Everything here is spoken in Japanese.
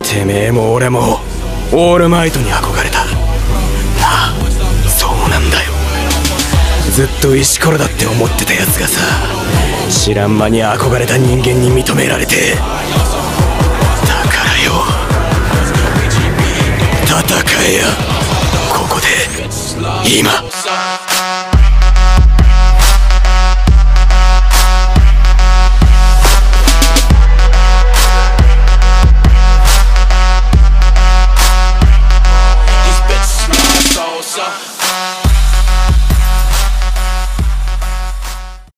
てめえも俺もオールマイトに憧れたなあ。そうなんだよ。ずっと石ころだって思ってたやつがさ、知らん間に憧れた人間に認められて、だからよ、戦えやここで今。